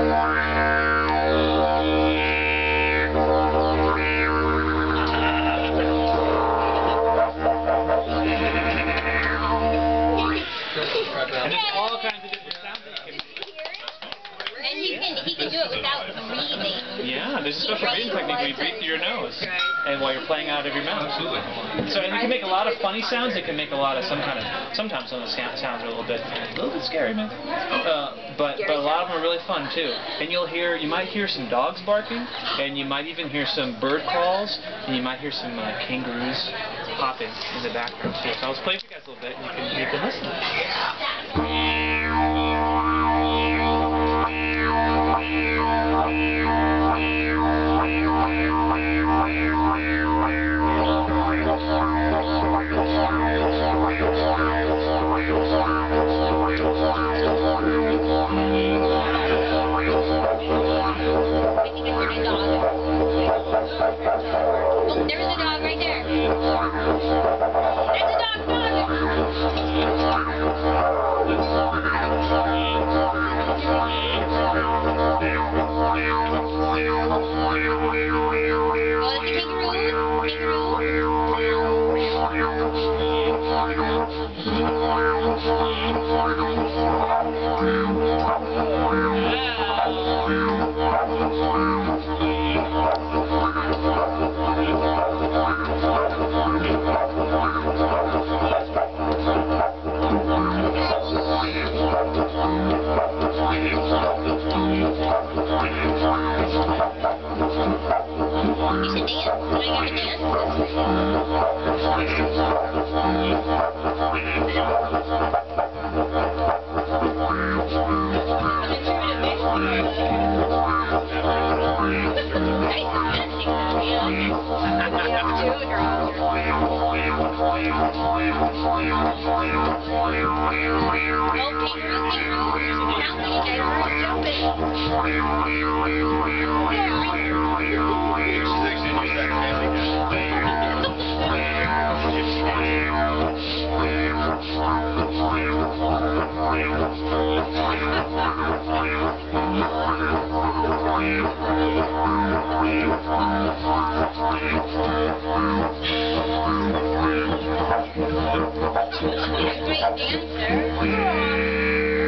And there's all kinds of different sounds that you can... And he can do it without breathing. Yeah, there's a special breathing technique where you breathe through your nose and while you're playing out of your mouth. Absolutely. So and you can make a lot of funny sounds. It can make a lot of sometimes some of the sounds are a little bit scary, man. But a lot of them are really fun too. And you might hear some dogs barking, and you might even hear some bird calls, and you might hear some kangaroos hopping in the background too. So I'll play for you guys a little bit, and you can listen. There's a dog right there. There's a dog, You should dance. Can I get a dance? Great dancer.